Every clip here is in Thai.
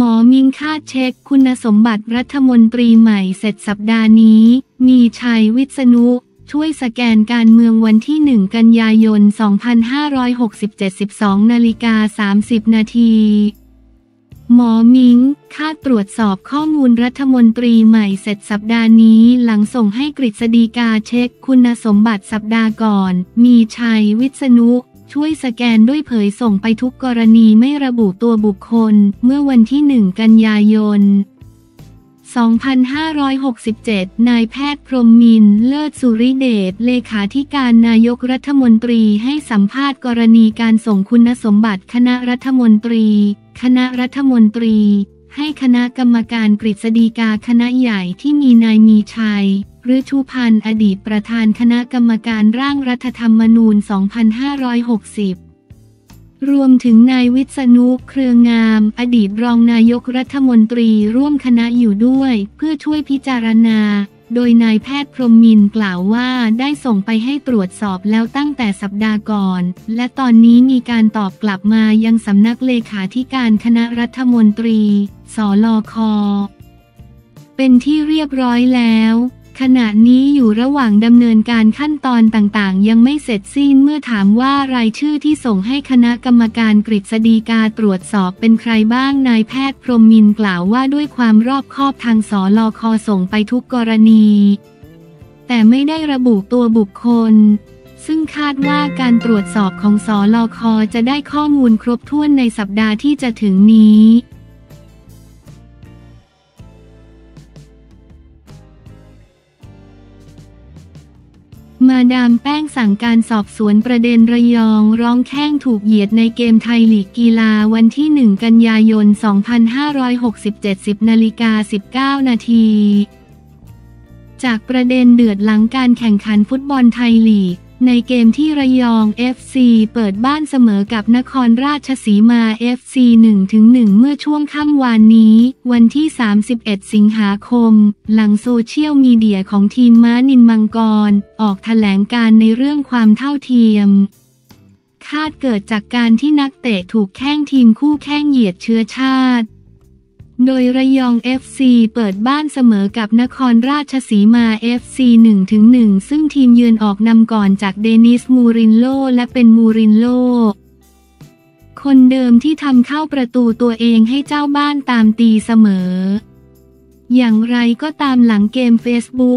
อมิงคาดเช็คคุณสมบัติรัฐมนตรีใหม่เสร็จสัปดาห์นี้มีชัยวิษณุช่วยสแกนการเมืองวันที่ 1 กันยายน 2567 12:30 นาทีหมอมิงคาดตรวจสอบข้อมูลรัฐมนตรีใหม่เสร็จสัปดาห์นี้หลังส่งให้กฤษฎีกาเช็คคุณสมบัติสัปดาห์ก่อนมีชัยวิษณุช่วยสแกนด้วยเผยส่งไปทุกกรณีไม่ระบุตัวบุคคลเมื่อวันที่ 1 กันยายน 2567 นายแพทย์พรหมมินทร์ เลิศสุริเดชเลขาธิการนายกรัฐมนตรีให้สัมภาษณ์กรณีการส่งคุณสมบัติคณะรัฐมนตรีให้คณะกรรมการกฤษฎีกาคณะใหญ่ที่มีนายมีชัยฤชุพันธ์อดีตประธานคณะกรรมการร่างรัฐธรรมนูญ 2560 รวมถึงนายวิษณุเครืองามอดีตรองนายกรัฐมนตรีร่วมคณะอยู่ด้วยเพื่อช่วยพิจารณาโดยนายแพทย์พรหมมินทร์กล่าวว่าได้ส่งไปให้ตรวจสอบแล้วตั้งแต่สัปดาห์ก่อนและตอนนี้มีการตอบกลับมายังสำนักเลขาธิการคณะรัฐมนตรีสลค.เป็นที่เรียบร้อยแล้วขณะนี้อยู่ระหว่างดำเนินการขั้นตอนต่างๆยังไม่เสร็จสิ้นเมื่อถามว่ารายชื่อที่ส่งให้คณะกรรมการกฤษฎีกาตรวจสอบเป็นใครบ้างนายแพทย์พรหมมินทร์กล่าวว่าด้วยความรอบคอบทางสลค.ส่งไปทุกกรณีแต่ไม่ได้ระบุตัวบุคคลซึ่งคาดว่าการตรวจสอบของสลค.จะได้ข้อมูลครบถ้วนในสัปดาห์ที่จะถึงนี้มาดามแป้งสั่งการสอบสวนประเด็นระยองร้องแข้งถูกเหยียดในเกมไทยลีกกีฬาวันที่ 1 กันยายน 2567 10:19 นาทีจากประเด็นเดือดหลังการแข่งขันฟุตบอลไทยลีกในเกมที่ระยอง FC เปิดบ้านเสมอกับนครราชสีมา FC 1-1 เมื่อช่วงค่ำวานนี้วันที่ 31 สิงหาคมหลังโซเชียลมีเดียของทีมม้านิลมังกรออกแถลงการในเรื่องความเท่าเทียมคาดเกิดจากการที่นักเตะถูกแข้งทีมคู่แข้งเหยียดเชื้อชาติโดยระยอง FC เปิดบ้านเสมอกับนครราชสีมา FC 1-1 ซึ่งทีมเยือนออกนำก่อนจากเดนิส มูรินโญ่และเป็นมูรินโญ่คนเดิมที่ทำเข้าประตูตัวเองให้เจ้าบ้านตามตีเสมออย่างไรก็ตามหลังเกม Facebook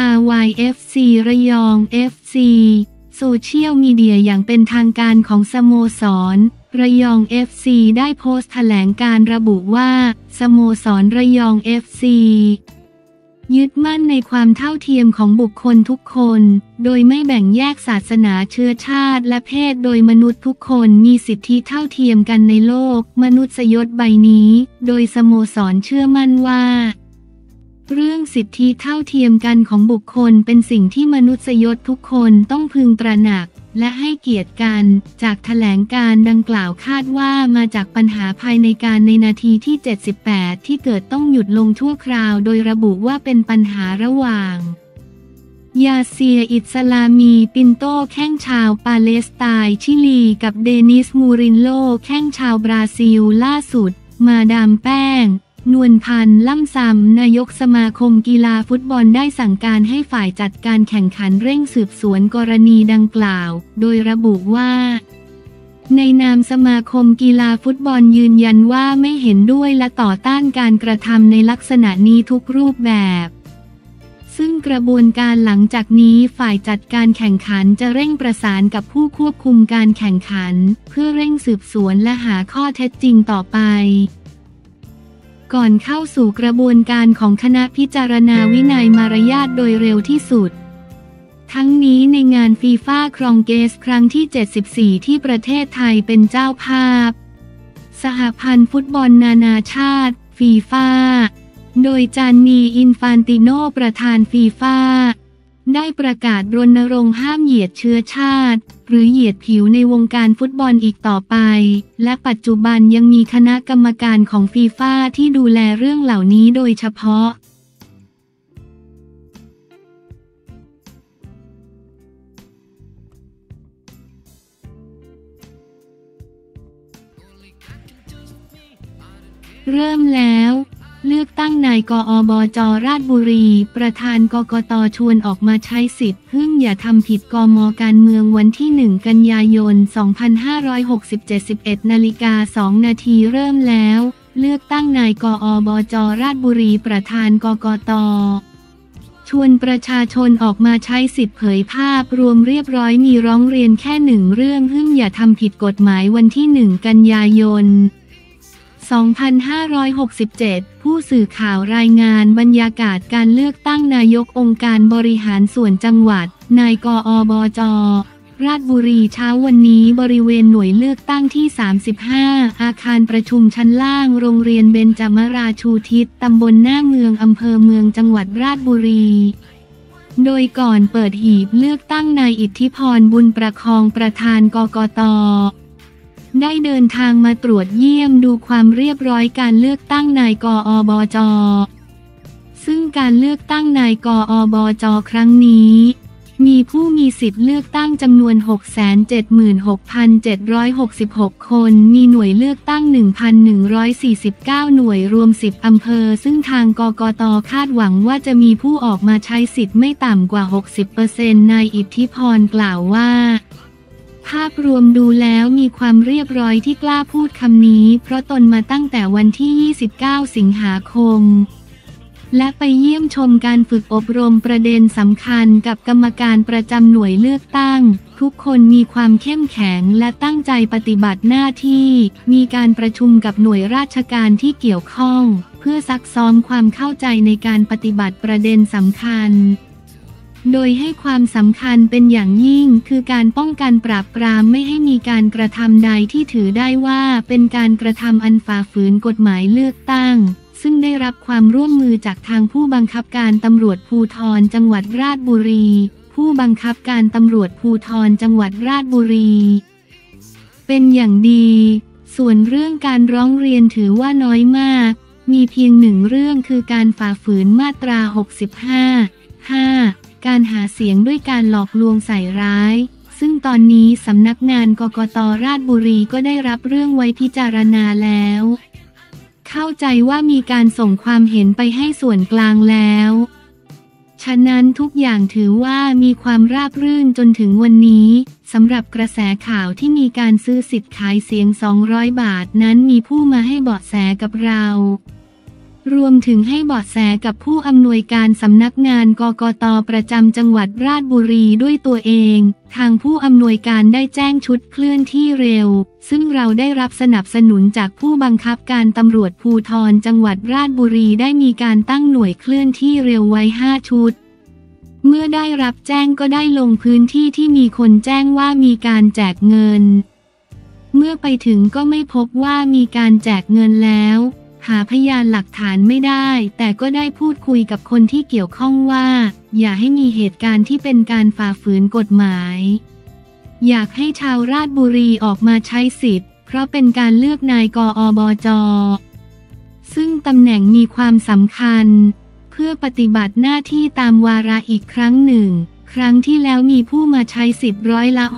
RYFC ระยอง FC โซเชียลมีเดียอย่างเป็นทางการของสโมสรระยอง FC ได้โพสต์แถลงการระบุว่าสโมสรระยอง FC ยึดมั่นในความเท่าเทียมของบุคคลทุกคนโดยไม่แบ่งแยกศาสนาเชื้อชาติและเพศโดยมนุษย์ทุกคนมีสิทธิเท่าเทียมกันในโลกมนุษยใบนี้โดยสโมสรเชื่อมั่นว่าเรื่องสิทธิเท่าเทียมกันของบุคคลเป็นสิ่งที่มนุษยทุกคนต้องพึงตระหนักและให้เกียรติกันจากแถลงการดังกล่าวคาดว่ามาจากปัญหาภายในการในนาทีที่ 78 ที่เกิดต้องหยุดลงชั่วคราวโดยระบุว่าเป็นปัญหาระหว่างยาเซียอิสลามีปินโตแข้งชาวปาเลสไตน์ชิลีกับเดนิส มูรินโญ่แข้งชาวบราซิลล่าสุดมาดามแป้งนวลพันธ์ล่ำซำนายกสมาคมกีฬาฟุตบอลได้สั่งการให้ฝ่ายจัดการแข่งขันเร่งสืบสวนกรณีดังกล่าวโดยระบุว่าในนามสมาคมกีฬาฟุตบอลยืนยันว่าไม่เห็นด้วยและต่อต้านการกระทำในลักษณะนี้ทุกรูปแบบซึ่งกระบวนการหลังจากนี้ฝ่ายจัดการแข่งขันจะเร่งประสานกับผู้ควบคุมการแข่งขันเพื่อเร่งสืบสวนและหาข้อเท็จจริงต่อไปก่อนเข้าสู่กระบวนการของคณะพิจารณาวินัยมารยาทโดยเร็วที่สุดทั้งนี้ในงานฟีฟ่าครองเกสครั้งที่ 74 ที่ประเทศไทยเป็นเจ้าภาพสหพันธ์ฟุตบอลนานาชาติฟีฟ่าโดยจานนี อินฟานติโนประธานฟีฟ่าได้ประกาศรณรงค์ห้ามเหยียดเชื้อชาติหรือเหยียดผิวในวงการฟุตบอลอีกต่อไปและปัจจุบันยังมีคณะกรรมการของฟีฟ่าที่ดูแลเรื่องเหล่านี้โดยเฉพาะเริ่มแล้วเลือกตั้งนายกอบจ.ราชบุรีประธานกกต.ชวนออกมาใช้สิทธิ์พึ่งอย่าทำผิดกม.การเมืองวันที่ 1 กันยายน 2567 11:02 นาทีเริ่มแล้วเลือกตั้งนายกอบจ.ราชบุรีประธานกกต.ชวนประชาชนออกมาใช้สิทธิ์เผยภาพรวมเรียบร้อยมีร้องเรียนแค่1 เรื่องพึ่งอย่าทำผิดกฎหมายวันที่ 1 กันยายน 2567 ผู้สื่อข่าวรายงานบรรยากาศการเลือกตั้งนายกองค์การบริหารส่วนจังหวัดนายกอบจ.ราชบุรีเช้าวันนี้บริเวณหน่วยเลือกตั้งที่ 35 อาคารประชุมชั้นล่างโรงเรียนเบญจมราชูทิศตำบลหน้าเมืองอำเภอเมืองจังหวัดราชบุรีโดยก่อนเปิดหีบเลือกตั้งนายอิทธิพรบุญประคองประธานกกต.ได้เดินทางมาตรวจเยี่ยมดูความเรียบร้อยการเลือกตั้งนายกอบจ.ซึ่งการเลือกตั้งนายกอบจ.ครั้งนี้มีผู้มีสิทธิ์เลือกตั้งจำนวน 676,766 คนมีหน่วยเลือกตั้ง 1,149 หน่วยรวม10อำเภอซึ่งทางกกต.คาดหวังว่าจะมีผู้ออกมาใช้สิทธิ์ไม่ต่ำกว่า 60% นายอิทธิพรกล่าวว่าภาพรวมดูแล้วมีความเรียบร้อยที่กล้าพูดคำนี้เพราะตนมาตั้งแต่วันที่ 29 สิงหาคมและไปเยี่ยมชมการฝึกอบรมประเด็นสำคัญกับกรรมการประจำหน่วยเลือกตั้งทุกคนมีความเข้มแข็งและตั้งใจปฏิบัติหน้าที่มีการประชุมกับหน่วยราชการที่เกี่ยวข้องเพื่อซักซ้อมความเข้าใจในการปฏิบัติประเด็นสำคัญโดยให้ความสำคัญเป็นอย่างยิ่งคือการป้องกันปราบปรามไม่ให้มีการกระทำใดที่ถือได้ว่าเป็นการกระทำอันฝ่าฝืนกฎหมายเลือกตั้งซึ่งได้รับความร่วมมือจากทางผู้บังคับการตำรวจภูธรจังหวัดราชบุรีผู้บังคับการตำรวจภูธรจังหวัดราชบุรีเป็นอย่างดีส่วนเรื่องการร้องเรียนถือว่าน้อยมากมีเพียง1 เรื่องคือการฝ่าฝืนมาตรา 65.5 การหาเสียงด้วยการหลอกลวงใส่ร้ายซึ่งตอนนี้สำนักงานกกต.ราชบุรีก็ได้รับเรื่องไว้พิจารณาแล้วเข้าใจว่ามีการส่งความเห็นไปให้ส่วนกลางแล้วฉะนั้นทุกอย่างถือว่ามีความราบรื่นจนถึงวันนี้สำหรับกระแสข่าวที่มีการซื้อสิทธิ์ขายเสียง200 บาทนั้นมีผู้มาให้เบาะแสกับเรารวมถึงให้เบาะแสกับผู้อำนวยการสำนักงานกกต.ประจำจังหวัดราชบุรีด้วยตัวเองทางผู้อำนวยการได้แจ้งชุดเคลื่อนที่เร็วซึ่งเราได้รับสนับสนุนจากผู้บังคับการตำรวจภูธรจังหวัดราชบุรีได้มีการตั้งหน่วยเคลื่อนที่เร็วไว้5 ชุดเมื่อได้รับแจ้งก็ได้ลงพื้นที่ที่มีคนแจ้งว่ามีการแจกเงินเมื่อไปถึงก็ไม่พบว่ามีการแจกเงินแล้วหาพยานหลักฐานไม่ได้แต่ก็ได้พูดคุยกับคนที่เกี่ยวข้องว่าอย่าให้มีเหตุการณ์ที่เป็นการฝ่าฝืนกฎหมายอยากให้ชาวราชบุรีออกมาใช้สิทธิ์เพราะเป็นการเลือกนายกอบจ.ซึ่งตำแหน่งมีความสำคัญเพื่อปฏิบัติหน้าที่ตามวาระอีกครั้งหนึ่งครั้งที่แล้วมีผู้มาใช้สิทธิ์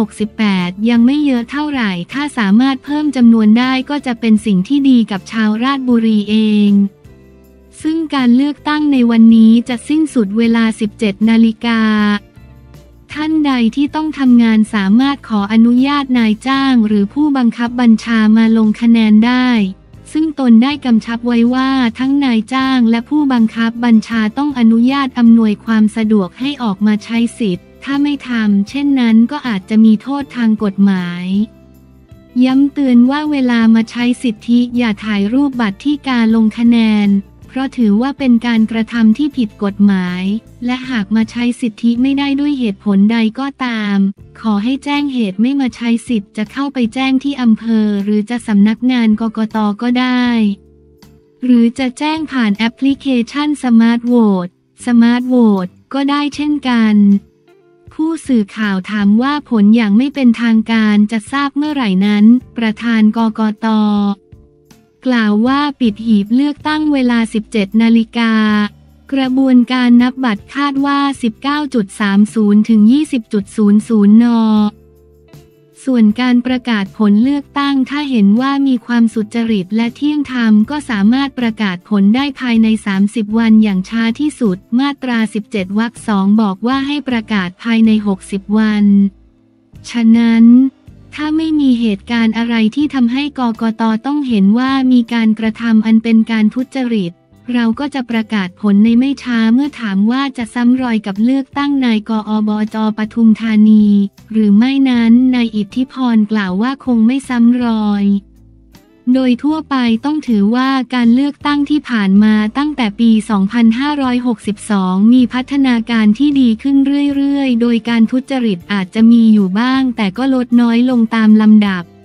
68%ยังไม่เยอะเท่าไหร่ถ้าสามารถเพิ่มจำนวนได้ก็จะเป็นสิ่งที่ดีกับชาวราชบุรีเองซึ่งการเลือกตั้งในวันนี้จะสิ้นสุดเวลา 17 นาฬิกาท่านใดที่ต้องทำงานสามารถขออนุญาตนายจ้างหรือผู้บังคับบัญชามาลงคะแนนได้ซึ่งตนได้กำชับไว้ว่าทั้งนายจ้างและผู้บังคับบัญชาต้องอนุญาตอำนวยความสะดวกให้ออกมาใช้สิทธิ์ถ้าไม่ทำเช่นนั้นก็อาจจะมีโทษทางกฎหมายย้ำเตือนว่าเวลามาใช้สิทธิอย่าถ่ายรูปบัตรที่การลงคะแนนเพราะถือว่าเป็นการกระทำที่ผิดกฎหมายและหากมาใช้สิทธิไม่ได้ด้วยเหตุผลใดก็ตามขอให้แจ้งเหตุไม่มาใช้สิทธิ์จะเข้าไปแจ้งที่อำเภอหรือจะสำนักงานกกต.ก็ได้หรือจะแจ้งผ่านแอปพลิเคชันสมาร์ทโหวตก็ได้เช่นกันผู้สื่อข่าวถามว่าผลอย่างไม่เป็นทางการจะทราบเมื่อไหร่นั้นประธานกกต.กล่าวว่าปิดหีบเลือกตั้งเวลา 17 นาฬิกากระบวนการนับบัตรคาดว่า 19.30 ถึง 20.00 น. ส่วนการประกาศผลเลือกตั้งถ้าเห็นว่ามีความสุจริตและเที่ยงธรรมก็สามารถประกาศผลได้ภายใน30 วันอย่างช้าที่สุดมาตรา17วรรค2บอกว่าให้ประกาศภายใน60 วันฉะนั้นถ้าไม่มีเหตุการณ์อะไรที่ทำให้กกต.ต้องเห็นว่ามีการกระทำอันเป็นการทุจริตเราก็จะประกาศผลในไม่ช้าเมื่อถามว่าจะซ้ำรอยกับเลือกตั้งนายกอบจ.ปทุมธานีหรือไม่นั้นนายอิทธิพรกล่าวว่าคงไม่ซ้ำรอยโดยทั่วไปต้องถือว่าการเลือกตั้งที่ผ่านมาตั้งแต่ปี 2562 มีพัฒนาการที่ดีขึ้นเรื่อยๆโดยการทุจริตอาจจะมีอยู่บ้างแต่ก็ลดน้อยลงตามลำดับ